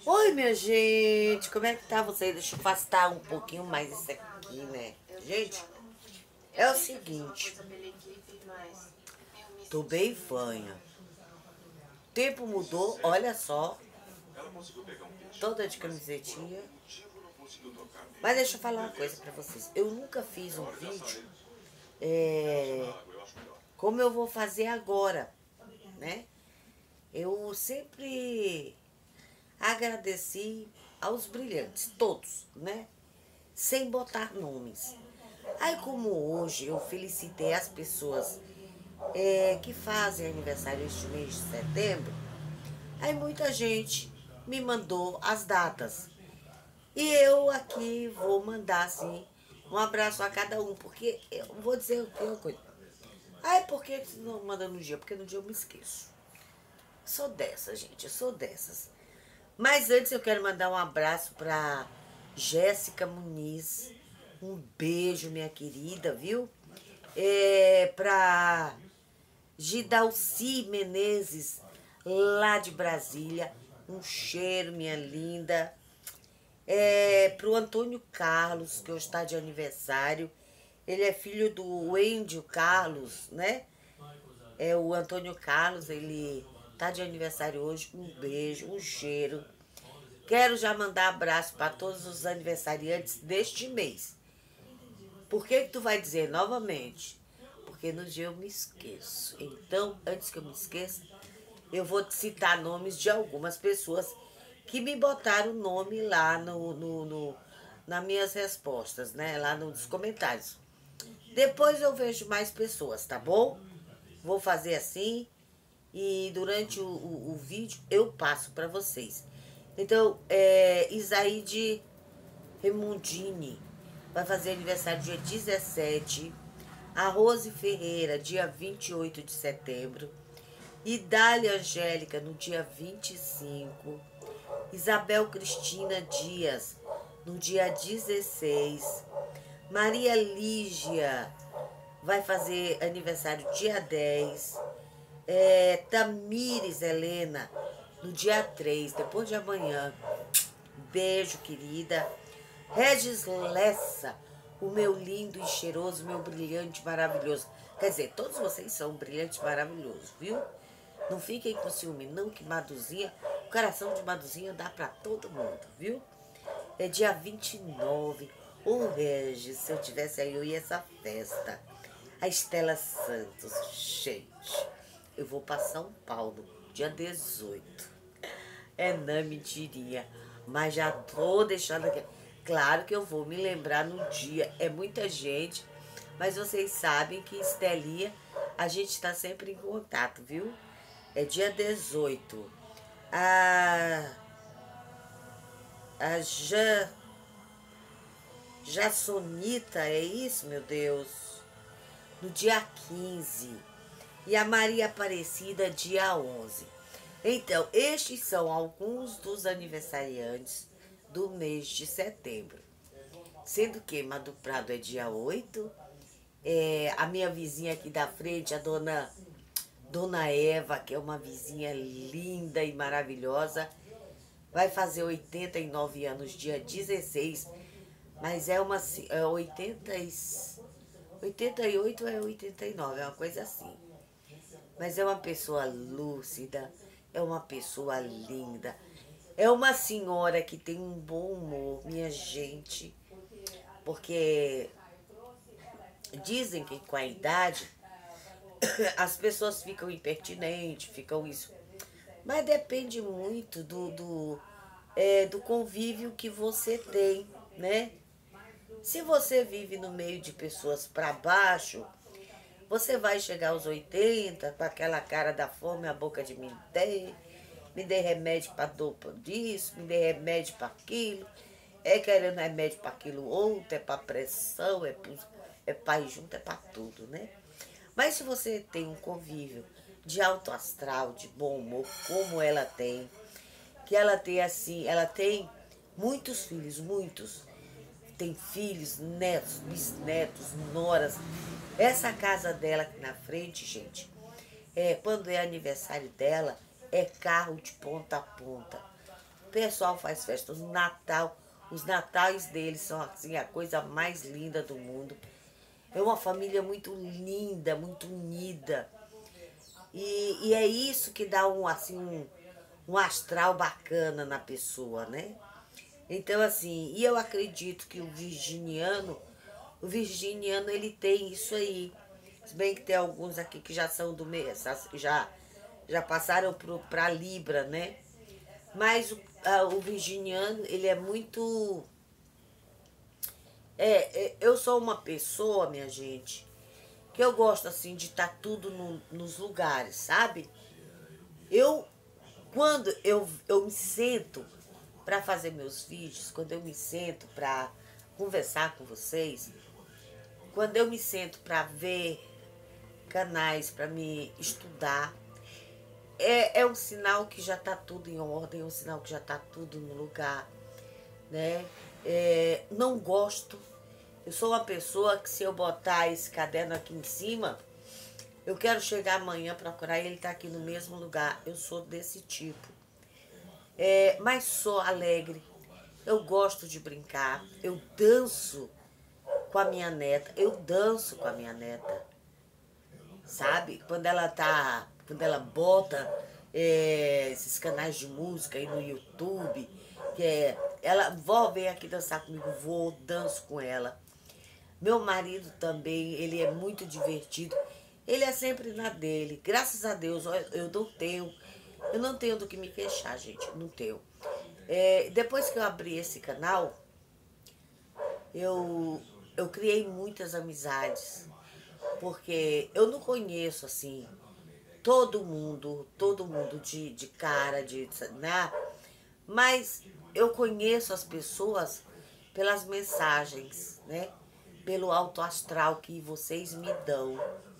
Oi, minha gente, como é que tá vocês? Deixa eu afastar um pouquinho mais isso aqui, né? Gente, é o seguinte, tô bem fanha. O tempo mudou, olha só, toda de camisetinha. Mas deixa eu falar uma coisa pra vocês. Eu nunca fiz um vídeo como eu vou fazer agora, né? Eu sempre agradeci aos brilhantes, todos, né? Sem botar nomes. Aí, como hoje eu felicitei as pessoas que fazem aniversário este mês de setembro, aí muita gente me mandou as datas. E eu aqui vou mandar, assim, um abraço a cada um, porque eu vou dizer uma coisa. Ai, por que você não manda no dia? Porque no dia eu me esqueço. Sou dessas, gente, eu sou dessas. Mas antes eu quero mandar um abraço para Jéssica Muniz. Um beijo, minha querida, viu? Para Gidalci Menezes, lá de Brasília. Um cheiro, minha linda. Pro Antônio Carlos, que hoje está de aniversário. Ele é filho do Wendel Carlos, né? O Antônio Carlos, ele tá de aniversário hoje. Um beijo, um cheiro. Quero já mandar abraço para todos os aniversariantes deste mês. Por que tu vai dizer novamente? Porque no dia eu me esqueço. Então, antes que eu me esqueça, eu vou te citar nomes de algumas pessoas que me botaram nome lá nas minhas respostas, né? Lá nos comentários. Depois eu vejo mais pessoas, tá bom? Vou fazer assim e durante o vídeo eu passo para vocês. Então, Isaíde Remundini vai fazer aniversário dia 17. A Rose Ferreira, dia 28 de setembro. Idália Angélica, no dia 25. Isabel Cristina Dias, no dia 16. Maria Lígia vai fazer aniversário dia 10. Tamires Helena, no dia 3, depois de amanhã. Beijo, querida. Regis Lessa, o meu lindo e cheiroso, meu brilhante maravilhoso. Quer dizer, todos vocês são brilhantes maravilhosos, viu? Não fiquem com ciúme, não, que Maduzinha, o coração de Maduzinha dá pra todo mundo, viu? É dia 29. Ô, Regis, se eu tivesse aí, eu ia essa festa. A Estela Santos, gente, eu vou pra São Paulo, dia 18. Não, mentirinha. Mas já tô deixando aqui. Claro que eu vou me lembrar no dia. É muita gente. Mas vocês sabem que Estelinha, a gente tá sempre em contato, viu? É dia 18. A Jassonita, é isso, meu Deus? No dia 15. E a Maria Aparecida, dia 11. Então, estes são alguns dos aniversariantes do mês de setembro. Sendo que Madu Prado é dia 8. A minha vizinha aqui da frente, a Dona Eva, que é uma vizinha linda e maravilhosa, vai fazer 89 anos, dia 16. Mas é 88 ou é 89, é uma coisa assim. Mas é uma pessoa lúcida, é uma pessoa linda, é uma senhora que tem um bom humor, minha gente, porque dizem que com a idade as pessoas ficam impertinentes, ficam isso. Mas depende muito do convívio que você tem, né? Se você vive no meio de pessoas para baixo, você vai chegar aos 80 com aquela cara da fome, a boca de me dê remédio para dor disso, me dê remédio para aquilo, querendo remédio para aquilo outro, para pressão, para junto, para tudo, né? Mas se você tem um convívio de alto astral, de bom humor, como ela tem, que ela tem assim, ela tem muitos filhos, muitos. Tem filhos, netos, bisnetos, noras. Essa casa dela aqui na frente, gente, quando é aniversário dela, é carro de ponta a ponta. pessoal faz festa no Natal. Os natais deles são assim, a coisa mais linda do mundo. É uma família muito linda, muito unida. E é isso que dá um astral bacana na pessoa, né? Então, assim, e eu acredito que o virginiano ele tem isso aí. Se bem que tem alguns aqui que já são do meio, já passaram para Libra, né? Mas o virginiano, ele é muito... eu sou uma pessoa, minha gente, que eu gosto, assim, de estar tudo nos lugares, sabe? Eu, quando eu me sento para fazer meus vídeos, quando eu me sento para conversar com vocês, quando eu me sento para ver canais, para me estudar, é um sinal que já está tudo em ordem, é um sinal que já está tudo no lugar, né? Não gosto. Eu sou uma pessoa que, se eu botar esse caderno aqui em cima, eu quero chegar amanhã, procurar ele, tá aqui no mesmo lugar. Eu sou desse tipo. Mas sou alegre. Eu gosto de brincar. Eu danço com a minha neta. Eu danço com a minha neta. Sabe? Quando ela bota esses canais de música aí no YouTube, ela, vó, vem aqui dançar comigo, vou, danço com ela. Meu marido também, ele é muito divertido. Ele é sempre na dele. Graças a Deus, eu não tenho do que me queixar, gente. Não tenho. Depois que eu abri esse canal, eu criei muitas amizades. Porque eu não conheço, assim, todo mundo de cara, né? Mas eu conheço as pessoas pelas mensagens, né? Pelo alto astral que vocês me dão.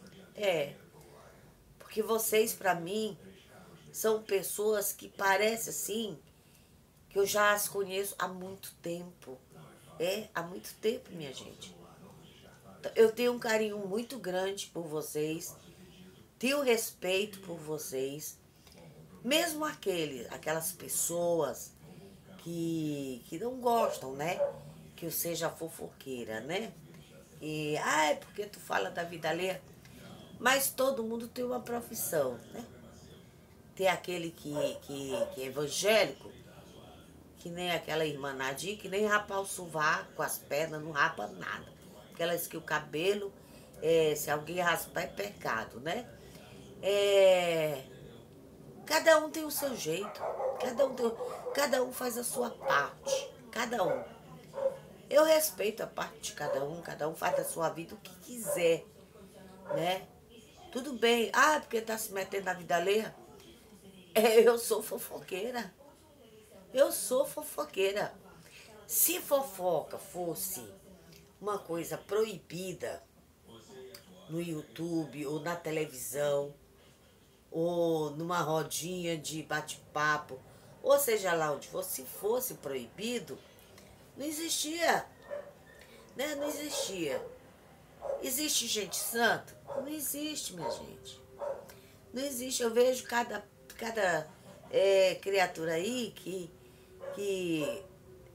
Porque vocês, pra mim, são pessoas que parecem assim, que eu já as conheço há muito tempo. Há muito tempo, minha gente. Eu tenho um carinho muito grande por vocês, tenho respeito por vocês, mesmo aquelas pessoas que não gostam, né? Que eu seja fofoqueira, né? É porque tu fala da vida alheia. Mas todo mundo tem uma profissão, né? Tem aquele que é evangélico, que nem aquela irmã Nadir, que nem rapar o sovaco com as pernas, não rapa nada. Aquelas que o cabelo, se alguém raspar, é pecado, né? Cada um tem o seu jeito, cada um faz a sua parte, cada um. Eu respeito a parte de cada um faz da sua vida o que quiser, né? Tudo bem. Porque tá se metendo na vida alheia? Eu sou fofoqueira. Eu sou fofoqueira. Se fofoca fosse uma coisa proibida no YouTube ou na televisão ou numa rodinha de bate-papo, ou seja lá onde fosse, se fosse proibido, não existia, né? Não existia. Existe gente santa? Não existe, minha gente. Não existe. Eu vejo cada criatura aí que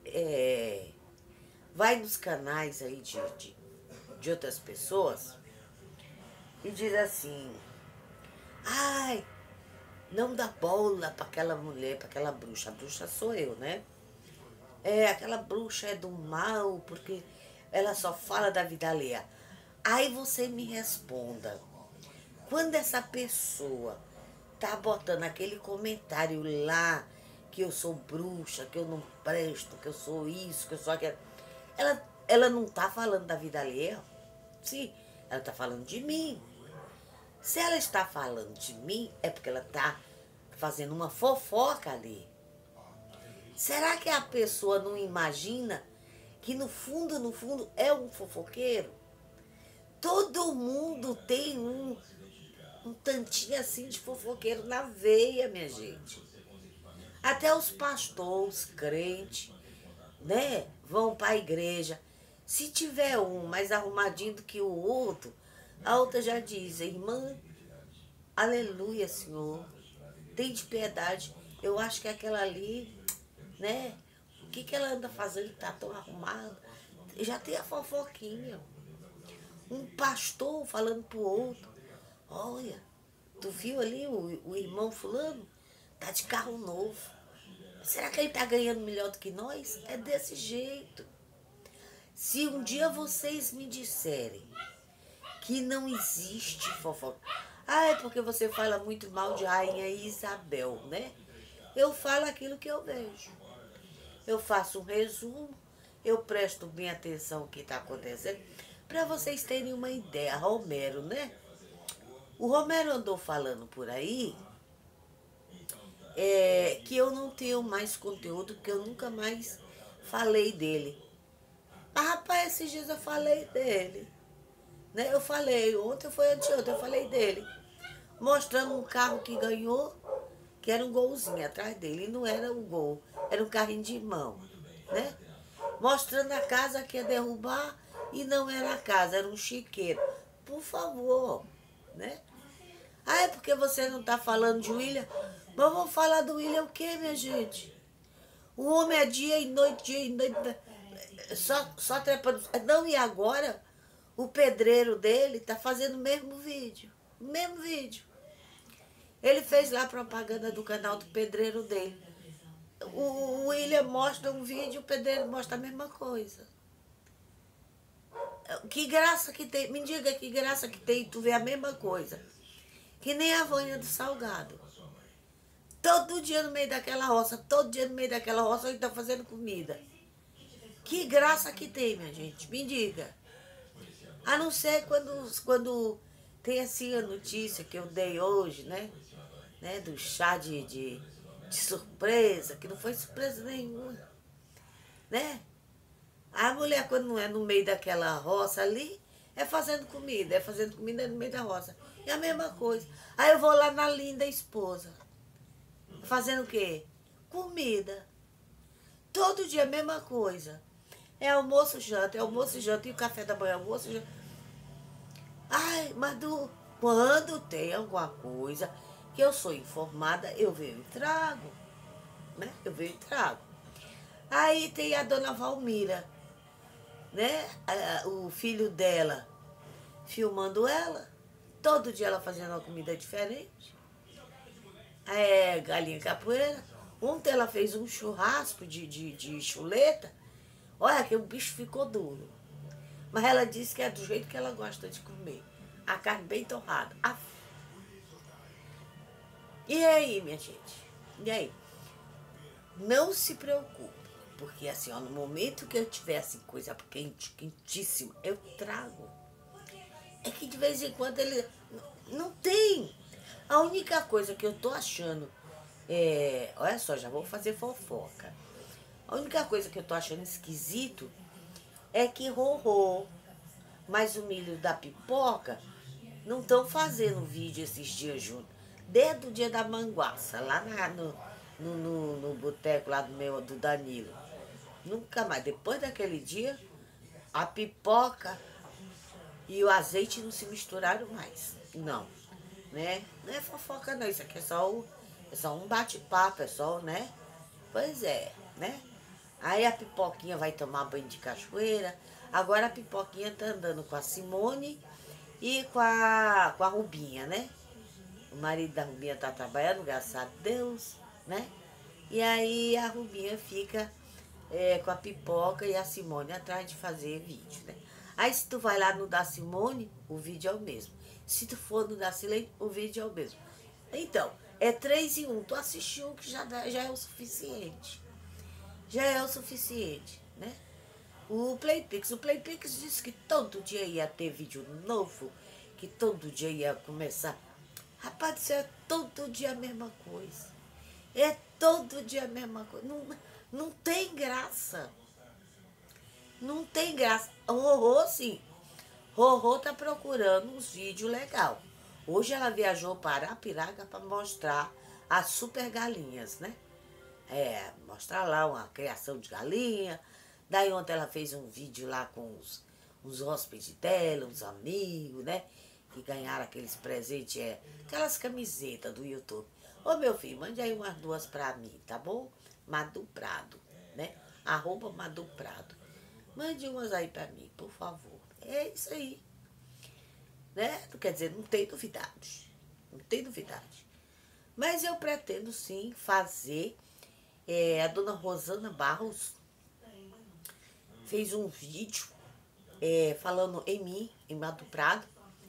vai nos canais aí de outras pessoas e diz assim: ai, não dá bola para aquela mulher, para aquela bruxa. A bruxa sou eu, né? Aquela bruxa é do mal, porque ela só fala da vida alheia. Aí você me responda, quando essa pessoa tá botando aquele comentário lá, que eu sou bruxa, que eu não presto, que eu sou isso, que eu sou aquilo, ela não tá falando da vida alheia? Sim, ela tá falando de mim. Se ela está falando de mim, é porque ela tá fazendo uma fofoca ali. Será que a pessoa não imagina que no fundo é um fofoqueiro? Todo mundo tem um tantinho assim de fofoqueiro na veia, minha gente. Até os pastores, crentes, né, vão para a igreja. Se tiver um mais arrumadinho do que o outro, a outra já diz: irmã, aleluia, Senhor, tem de piedade. Eu acho que aquela ali né? O que ela anda fazendo que tá tão arrumada? Já tem a fofoquinha. Um pastor falando pro outro, olha, tu viu ali o irmão fulano? Tá de carro novo. Será que ele tá ganhando melhor do que nós? É desse jeito. Se um dia vocês me disserem que não existe fofoca, é porque você fala muito mal de Rainha Isabel, né? Eu falo aquilo que eu vejo. Eu faço um resumo, eu presto bem atenção no que está acontecendo, para vocês terem uma ideia. Romero, né? O Romero andou falando por aí que eu não tenho mais conteúdo, que eu nunca mais falei dele. Mas, rapaz, esses dias eu falei dele. Né? Eu falei, ontem foi anteontem, eu falei dele. Mostrando um carro que ganhou, que era um golzinho atrás dele. E não era um gol, era um carrinho de mão. Né? Mostrando a casa que ia derrubar e não era a casa, era um chiqueiro. Por favor, né? É porque você não está falando de William? Mas vamos falar do William o quê, minha gente? O homem é dia e noite, só trepando. Não, e agora o pedreiro dele está fazendo o mesmo vídeo. O mesmo vídeo. Ele fez lá a propaganda do canal do pedreiro dele. O William mostra um vídeo, o pedreiro mostra a mesma coisa. Que graça que tem, me diga que graça que tem tu ver a mesma coisa. Que nem a Vânia do Salgado. Todo dia no meio daquela roça, todo dia no meio daquela roça ele tá fazendo comida. Que graça que tem, minha gente, me diga. A não ser quando tem assim a notícia que eu dei hoje, né? Do chá de surpresa, que não foi surpresa nenhuma, né? A mulher, quando não é no meio daquela roça ali, é fazendo comida no meio da roça. É a mesma coisa. Aí eu vou lá na linda esposa. Fazendo o quê? Comida. Todo dia a mesma coisa. É almoço, janta, e o café da manhã, almoço, janta. Ai, mas quando tem alguma coisa que eu sou informada, eu venho e trago. Né? Eu venho e trago. Aí tem a dona Valmira, né? O filho dela filmando ela. Todo dia ela fazendo uma comida diferente. Galinha capoeira. Ontem ela fez um churrasco de chuleta. Olha que o bicho ficou duro. Mas ela disse que é do jeito que ela gosta de comer. A carne bem torrada. E aí, minha gente? E aí? Não se preocupe. Porque assim, ó, no momento que eu tiver assim, coisa quente, quentíssima, eu trago. É que de vez em quando ele não tem. A única coisa que eu tô achando olha só, já vou fazer fofoca. A única coisa que eu tô achando esquisito é que Rorô, mais o milho da pipoca, não estão fazendo vídeo esses dias juntos. Desde o dia da manguaça, lá no boteco lá do Danilo. Nunca mais. Depois daquele dia, a pipoca e o azeite não se misturaram mais. Não. Né? Não é fofoca não, isso aqui é só um bate-papo, é só, né? Pois é, né? Aí a pipoquinha vai tomar banho de cachoeira. Agora a pipoquinha tá andando com a Simone e com a Rubinha, né? O marido da Rubinha tá trabalhando, graças a Deus, né? E aí a Rubinha fica com a pipoca e a Simone atrás de fazer vídeo, né? Aí se tu vai lá no da Simone, o vídeo é o mesmo. Se tu for no da Silene, o vídeo é o mesmo. Então, é 3 em 1. Tu assistiu que já é o suficiente. Já é o suficiente, né? O Playpix disse que todo dia ia ter vídeo novo, que todo dia ia começar. Rapaz, isso é todo dia a mesma coisa. É todo dia a mesma coisa. Não tem graça. Não tem graça. Rorô, sim. Rorô tá procurando uns vídeos legais. Hoje ela viajou para Arapiraca para mostrar as super galinhas, né? Mostrar lá uma criação de galinha. Daí ontem ela fez um vídeo lá com uns hóspedes dela, uns amigos, né? Que ganharam aqueles presentes, aquelas camisetas do YouTube. Ô meu filho, mande aí umas 2 pra mim, tá bom? Madu Prado, né? @Madu Prado. Mande umas aí pra mim, por favor. É isso aí, né? Quer dizer, não tem novidade. Não tem novidade. Mas eu pretendo sim fazer. A dona Rosana Barros fez um vídeo falando em mim, em Madu Prado.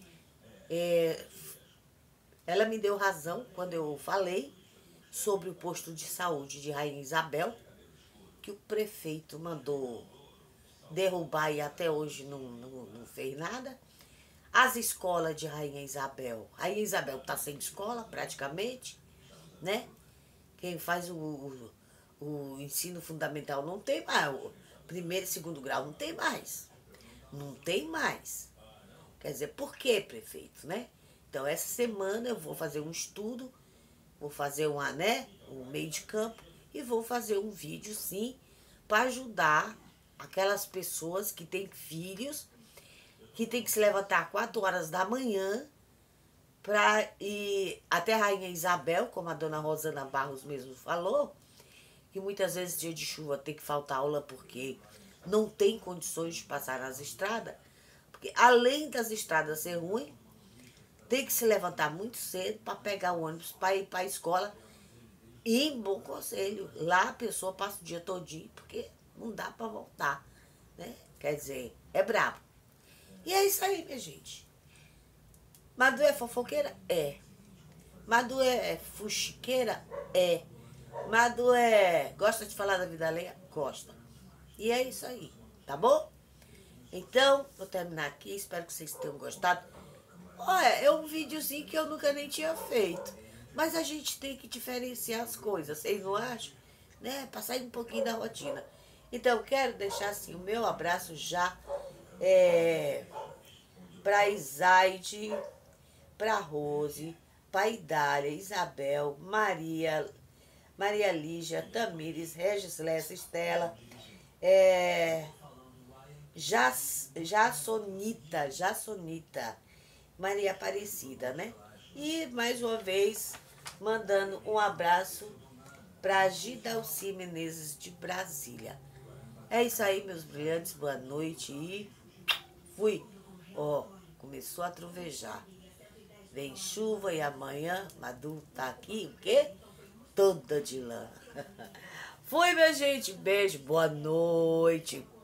Ela me deu razão quando eu falei sobre o posto de saúde de Rainha Isabel, que o prefeito mandou derrubar e até hoje não fez nada. As escolas de Rainha Isabel está sem escola praticamente, né? Quem faz o ensino fundamental não tem mais, o primeiro e segundo grau não tem mais. Não tem mais. Quer dizer, por quê, prefeito, né? Então, essa semana eu vou fazer um estudo, vou fazer um meio de campo e vou fazer um vídeo, sim, para ajudar aquelas pessoas que têm filhos, que tem que se levantar 4 horas da manhã para ir até a Rainha Isabel, como a dona Rosana Barros mesmo falou, que muitas vezes dia de chuva tem que faltar aula porque não tem condições de passar nas estradas, porque além das estradas ser ruins, tem que se levantar muito cedo para pegar o ônibus para ir para a escola. E em Bom Conselho, lá a pessoa passa o dia todinho, porque não dá para voltar, né? Quer dizer, é brabo. E é isso aí, minha gente. Madu é fofoqueira? É. Madu é fuxiqueira? É. Madu gosta de falar da vida alheia? Gosta. E é isso aí, tá bom? Então, vou terminar aqui, espero que vocês tenham gostado. Olha, é um videozinho que eu nunca nem tinha feito. Mas a gente tem que diferenciar as coisas, vocês não acham? Né? Pra sair um pouquinho da rotina. Então, eu quero deixar assim o meu abraço já pra Isaide, pra Rose, pra Idália, Isabel, Maria Lígia, Tamires, Regis Lessa, Estela, Jassonita, Maria Aparecida, né? E mais uma vez, mandando um abraço para Gidalci Menezes de Brasília. É isso aí, meus brilhantes, boa noite e fui. Ó, começou a trovejar. Vem chuva e amanhã Madu tá aqui, o quê? Toda de lã. Fui, minha gente, beijo, boa noite.